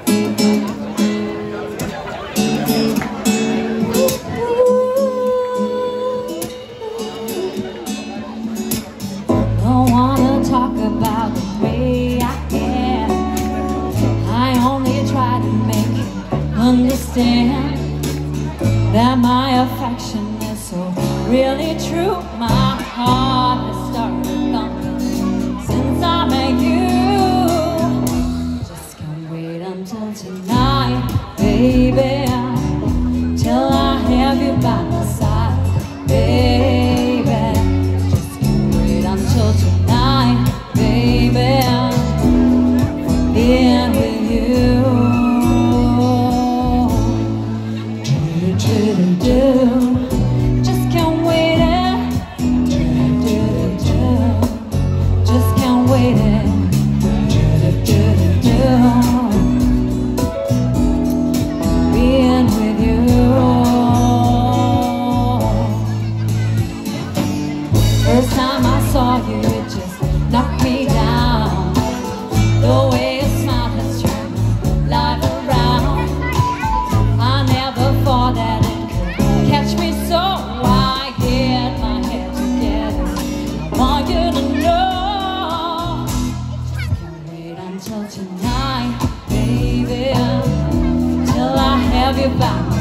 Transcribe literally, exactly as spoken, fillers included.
Don't wanna talk about the way I am. I only try to make you understand that my affection is so really true. My heart has started thumping since I met you. Just can't wait until tonight, baby, till I have you by my side, baby. Just can't wait until tonight, baby, being with you. Do-do-do-do. Just can't wait it. Do-do-do-do. Just can't wait it. Do-do-do-do. Being with you. First time I saw you, it just knocked me down. The way your smile has turned my life around. I never thought that it could catch me, so I get my head together. I want you to know. Can't wait until tonight, baby, till I have you back.